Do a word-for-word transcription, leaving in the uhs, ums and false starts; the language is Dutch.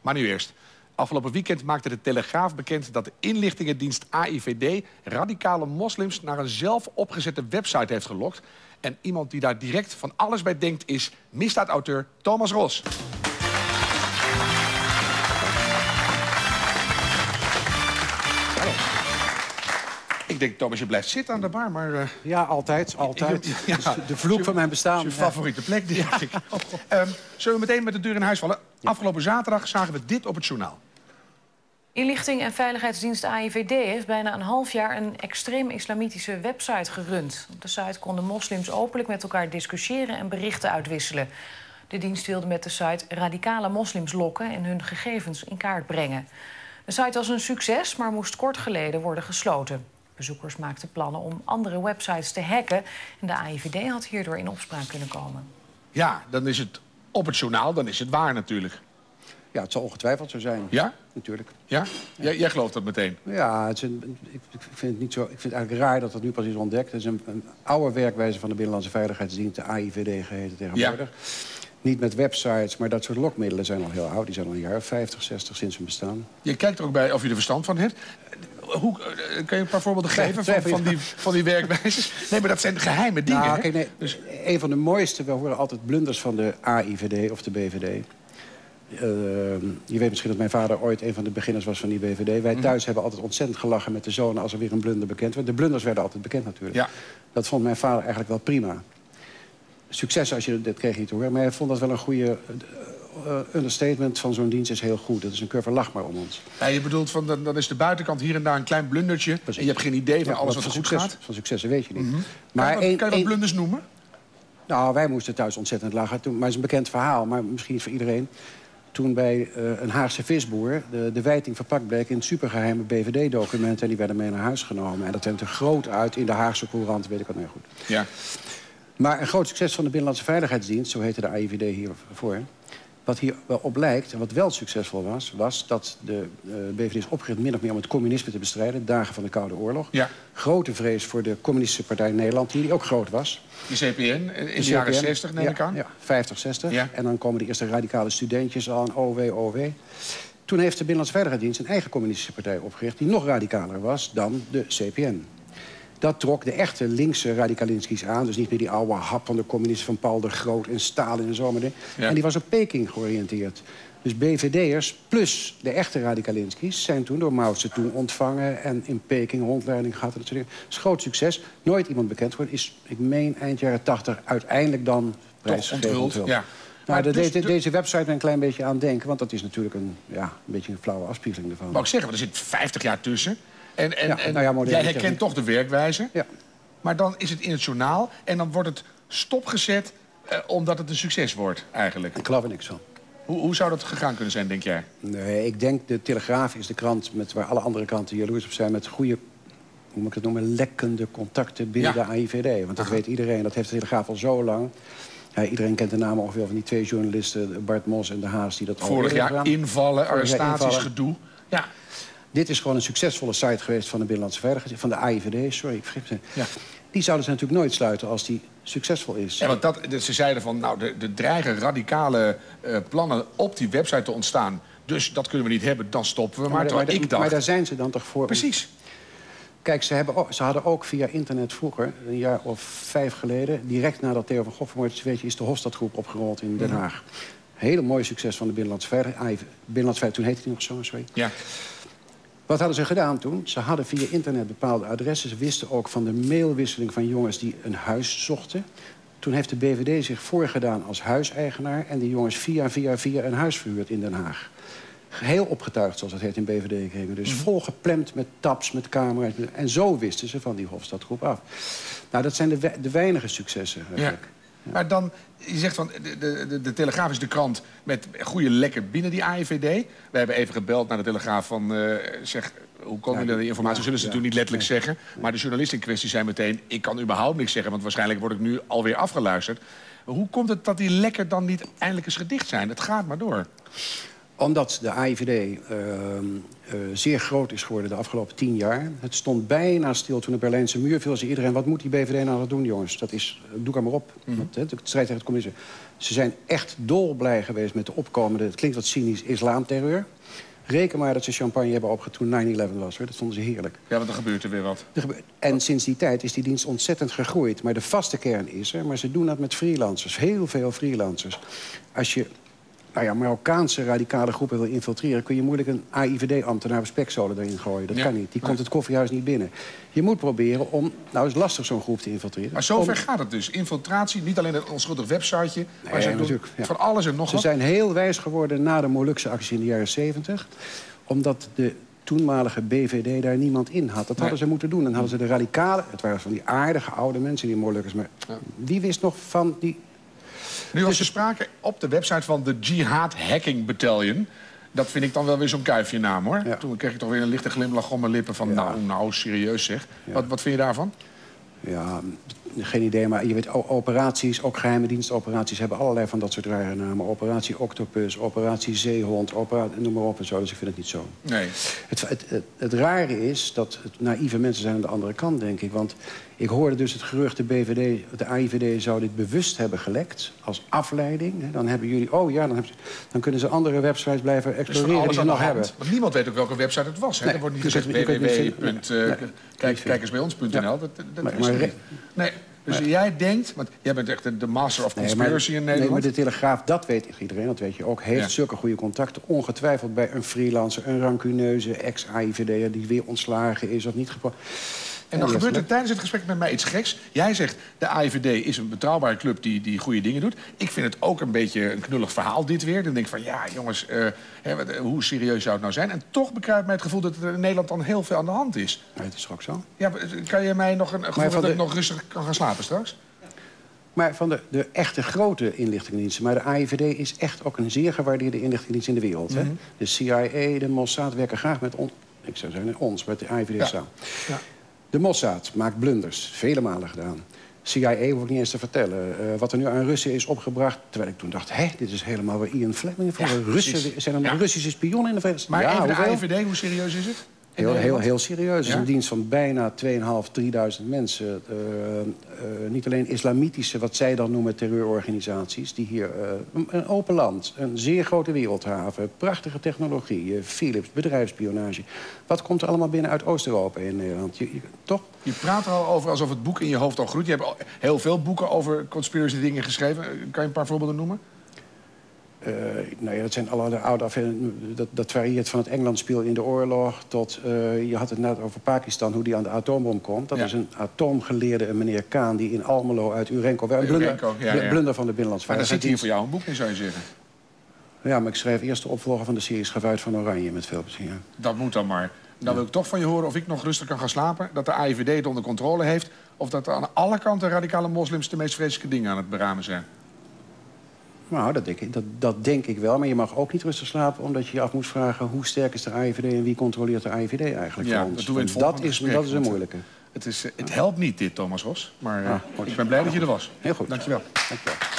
Maar nu eerst. Afgelopen weekend maakte de Telegraaf bekend dat de inlichtingendienst A I V D... radicale moslims naar een zelf opgezette website heeft gelokt. En iemand die daar direct van alles bij denkt is misdaadauteur Thomas Ros. Ik denk, Thomas, je blijft zitten aan de bar, maar... Uh... Ja, altijd, altijd. Ja, ja, de vloek je, van mijn bestaan. Dat is je favoriete plek, denk ja. ik. Um, zullen we meteen met de deur in huis vallen? Ja. Afgelopen zaterdag zagen we dit op het journaal. Inlichting en Veiligheidsdienst A I V D heeft bijna een half jaar een extreem-islamitische website gerund. Op de site konden moslims openlijk met elkaar discussiëren en berichten uitwisselen. De dienst wilde met de site radicale moslims lokken en hun gegevens in kaart brengen. De site was een succes, maar moest kort geleden worden gesloten. Bezoekers maakten plannen om andere websites te hacken. En de A I V D had hierdoor in opspraak kunnen komen. Ja, dan is het op het journaal, dan is het waar natuurlijk. Ja, het zal ongetwijfeld zo zijn. Ja? Natuurlijk. Ja? ja. Jij, jij gelooft dat meteen? Ja, het is een, ik, ik, vind het niet zo, ik vind het eigenlijk raar dat dat nu pas is ontdekt. Het is een, een oude werkwijze van de Binnenlandse Veiligheidsdienst, de A I V D geheten tegenwoordig. Ja. Niet met websites, maar dat soort lokmiddelen zijn al heel oud. Die zijn al een jaar of vijftig, zestig sinds hun bestaan. Je kijkt er ook bij of je er verstand van hebt. Hoe, kan je een paar voorbeelden geven van, van, die, van die werkwijzes? Nee, maar dat zijn geheime dingen. Nou, kijk, nee, dus... Een van de mooiste, we horen altijd blunders van de A I V D of de B V D. Uh, je weet misschien dat mijn vader ooit een van de beginners was van die B V D. Wij thuis mm. hebben altijd ontzettend gelachen met de zonen als er weer een blunder bekend werd. De blunders werden altijd bekend natuurlijk. Ja. Dat vond mijn vader eigenlijk wel prima. Succes als je dat kreeg niet te horen. Maar hij vond dat wel een goede uh, understatement van zo'n dienst is heel goed. Dat is een keer verlach maar om ons. Ja, je bedoelt, van, dan, dan is de buitenkant hier en daar een klein blundertje. Precies. En je hebt geen idee van ja, alles wat er goed succes, gaat. Van successen weet je niet. Mm-hmm. Maar kan je wat, een, kan je wat een, blunders noemen? Nou, wij moesten thuis ontzettend lachen. Toen, maar het is een bekend verhaal, maar misschien niet voor iedereen. Toen bij uh, een Haagse visboer de, de wijting verpakt bleek in supergeheime B V D-documenten. En die werden mee naar huis genomen. En dat werd er groot uit in de Haagse Courant, weet ik wat nou goed. Ja. Maar een groot succes van de Binnenlandse Veiligheidsdienst, zo heette de A I V D hiervoor. Wat hier wel op lijkt, en wat wel succesvol was, was dat de uh, B V D is opgericht min of meer om het communisme te bestrijden. Dagen van de Koude Oorlog. Ja. Grote vrees voor de Communistische Partij in Nederland, die, die ook groot was. De C P N in de, de jaren zestig, neem ja, ik aan? Ja, vijftig, zestig. Ja. En dan komen de eerste radicale studentjes aan, O W, O W. Toen heeft de Binnenlandse Veiligheidsdienst een eigen communistische partij opgericht, die nog radicaler was dan de C P N. Dat trok de echte linkse radicalinskies aan. Dus niet meer die oude hap van de communisten van Paul de Groot en Stalin en zo. Maar de... ja. En die was op Peking georiënteerd. Dus B V D'ers plus de echte radicalinskies zijn toen door Mao Zedong ontvangen en in Peking rondleiding gehad. En dat soort dingen. Dat is groot succes. Nooit iemand bekend geworden. Is, ik meen, eind jaren tachtig uiteindelijk dan prijsgegeven onthuld. Ja. Nou, de, dus, de, deze website ben een klein beetje aan denken, want dat is natuurlijk een, ja, een beetje een flauwe afspiegeling ervan. Wou ik zeggen, want er zit vijftig jaar tussen. En, en, ja, en nou ja, jij herkent toch de werkwijze. Ja. Maar dan is het in het journaal en dan wordt het stopgezet eh, omdat het een succes wordt, eigenlijk. Ik geloof er niks van. Hoe, hoe zou dat gegaan kunnen zijn, denk jij? Nee, ik denk de Telegraaf is de krant met, waar alle andere kranten jaloers op zijn, met goede, hoe moet ik het noemen, lekkende contacten binnen ja. de A I V D. Want dat Aha. weet iedereen, dat heeft de Telegraaf al zo lang. Ja, iedereen kent de namen ongeveer van die twee journalisten, Bart Mos en De Haas, die dat al Vorig jaar gedaan. invallen, arrestaties, gedoe. Ja. Dit is gewoon een succesvolle site geweest van de Binnenlandse Veiligheid, van de A I V D, sorry, ik vergis me. Ja. Die zouden ze natuurlijk nooit sluiten als die succesvol is. Ja, want dat, ze zeiden van, nou, er dreigen radicale uh, plannen op die website te ontstaan. Dus dat kunnen we niet hebben, dan stoppen we. Maar, maar, maar, ik dacht... maar daar zijn ze dan toch voor? Precies. Kijk, ze, hebben ook, ze hadden ook via internet vroeger, een jaar of vijf geleden, direct nadat Theo van Gogh vermoord is, weet je, is de Hofstadgroep opgerold in Den Haag. Mm. Hele mooi succes van de Binnenlandse Veiligheid. Binnenlandse Veiligheid, toen heette die nog zo, sorry. Ja. Wat hadden ze gedaan toen? Ze hadden via internet bepaalde adressen. Ze wisten ook van de mailwisseling van jongens die een huis zochten. Toen heeft de B V D zich voorgedaan als huiseigenaar en die jongens via, via, via een huis verhuurd in Den Haag. Heel opgetuigd, zoals dat heet in B V D-kringen. Dus mm-hmm. volgepland met tabs, met camera's. En zo wisten ze van die Hofstadgroep af. Nou, dat zijn de, we de weinige successen. Ja. Ja. Maar dan, je zegt van, de, de, de Telegraaf is de krant met goede lekken binnen die A I V D. We hebben even gebeld naar de Telegraaf van, uh, zeg, hoe komen jullie ja, die informatie? Ja, zullen ze ja, natuurlijk niet letterlijk nee, zeggen. Nee. Maar de journalisten in kwestie zijn meteen, ik kan überhaupt niks zeggen, want waarschijnlijk word ik nu alweer afgeluisterd. Hoe komt het dat die lekken dan niet eindelijk eens gedicht zijn? Het gaat maar door. Omdat de A I V D uh, uh, zeer groot is geworden de afgelopen tien jaar. Het stond bijna stil toen de Berlijnse muur viel. Zei iedereen, wat moet die B V D nou nog doen, jongens? Dat is, doe er maar op. Mm-hmm. Dat, de strijd tegen het communisme. Ze zijn echt dolblij geweest met de opkomende, het klinkt wat cynisch, islamterreur. Reken maar dat ze champagne hebben opgehad toen nine eleven was. Hoor. Dat vonden ze heerlijk. Ja, want er gebeurt er weer wat. Er gebeurt... En sinds die tijd is die dienst ontzettend gegroeid. Maar de vaste kern is er. Maar ze doen dat met freelancers. Heel veel freelancers. Als je nou ja, Marokkaanse radicale groepen wil infiltreren, kun je moeilijk een A I V D-ambtenaar op spekzolen erin gooien. Dat ja. kan niet. Die komt het koffiehuis niet binnen. Je moet proberen om... Nou, is lastig zo'n groep te infiltreren. Maar zover om... gaat het dus. Infiltratie, niet alleen een onschuldig websiteje, nee, maar ze doen ja. van alles en nog ze wat. Ze zijn heel wijs geworden na de Molukse actie in de jaren zeventig. Omdat de toenmalige B V D daar niemand in had. Dat nee. hadden ze moeten doen. Dan hadden ze de radicalen... Het waren van die aardige oude mensen, die Molukkers. Maar ja. wie wist nog van die... Nu was er sprake op de website van de Jihad Hacking Battalion. Dat vind ik dan wel weer zo'n kuifje naam, hoor. Ja. Toen kreeg ik toch weer een lichte glimlach om mijn lippen van... Ja. nou, nou, serieus zeg. Ja. Wat, wat vind je daarvan? Ja, geen idee, maar je weet, operaties, ook geheime dienstoperaties... hebben allerlei van dat soort rare namen. Operatie Octopus, operatie Zeehond, operatie, noem maar op en zo. Dus ik vind het niet zo. Nee. Het, het, het, het rare is dat het naïeve mensen zijn aan de andere kant, denk ik. Want ik hoorde dus het gerucht, de B V D, de A I V D zou dit bewust hebben gelekt... als afleiding. Dan hebben jullie... Oh ja, dan, hebben ze, dan kunnen ze andere websites blijven exploreren dus die ze nog hebben. Want niemand weet ook welke website het was. Hè? Nee, er wordt niet gezegd w w w punt kijkers bij ons punt n l. Ja. Dat, dat maar, maar, nee, dus maar, jij denkt... Want jij bent echt de, de master of conspiracy nee, maar, in Nederland. Nee, maar de Telegraaf, dat weet iedereen, dat weet je ook... heeft ja. zulke goede contacten. Ongetwijfeld bij een freelancer, een rancuneuze ex-A I V D'er... die weer ontslagen is of niet gepakt. En dan gebeurt er tijdens het gesprek met mij iets geks. Jij zegt, de A I V D is een betrouwbare club die, die goede dingen doet. Ik vind het ook een beetje een knullig verhaal, dit weer. Dan denk ik van, ja, jongens, uh, hè, hoe serieus zou het nou zijn? En toch bekruipt mij het gevoel dat er in Nederland dan heel veel aan de hand is. Ja, het is ook zo. Ja, kan je mij nog een gevoel dat de... ik nog rustig kan gaan slapen straks? Maar van de, de echte grote inlichtingendiensten... maar de A I V D is echt ook een zeer gewaardeerde inlichtingendienst in de wereld. Mm-hmm. Hè? De C I A, de Mossad werken graag met ons. Ik zou zeggen ons, met de A I V D samen. Ja. Ja. De Mossad maakt blunders, vele malen gedaan. C I A hoef ik niet eens te vertellen. Uh, wat er nu aan Russen is opgebracht... terwijl ik toen dacht, hé, dit is helemaal waar Ian Fleming voor. Ja, Russen, zijn er ja. Russische spionnen in de Verenigde Staten? Maar ja, even de A I V D, hoe serieus is het? Heel, heel, heel serieus. Het is ja? een dienst van bijna tweeduizend vijfhonderd, drieduizend mensen. Uh, uh, niet alleen islamitische, wat zij dan noemen terreurorganisaties... die hier uh, een open land, een zeer grote wereldhaven... prachtige technologie, uh, Philips, bedrijfsspionage. Wat komt er allemaal binnen uit Oost-Europa in Nederland? Je, je, toch? Je praat er al over alsof het boek in je hoofd al groeit. Je hebt al heel veel boeken over conspiracy dingen geschreven. Kan je een paar voorbeelden noemen? Uh, nou ja, dat zijn allerlei oude affaires. Dat, dat varieert van het Engelandspiel in de oorlog tot... Uh, je had het net over Pakistan, hoe die aan de atoombom komt. Dat ja. is een atoomgeleerde, een meneer Kaan... die in Almelo uit Urenco... Een blunder, ja, ja. blunder van de binnenlandse Maar er zit hier voor jou een boek in, zou je zeggen? Ja, maar ik schrijf eerst de opvolger van de serie Schavuit van Oranje... met veel plezier. Dat moet dan maar. Dan wil ik toch van je horen of ik nog rustig kan gaan slapen... dat de A I V D het onder controle heeft... of dat er aan alle kanten radicale moslims... de meest vreselijke dingen aan het beramen zijn. Nou, dat denk, ik, dat, dat denk ik wel. Maar je mag ook niet rustig slapen... omdat je je af moet vragen hoe sterk is de A I V D... en wie controleert de A I V D eigenlijk ja, voor ons. Dat, doen we in het dat, is, dat is een moeilijke. Het, is, het helpt niet dit, Thomas Ros. Maar uh, ah, ik ben blij dat je er was. Heel goed. Dankjewel. Dankjewel.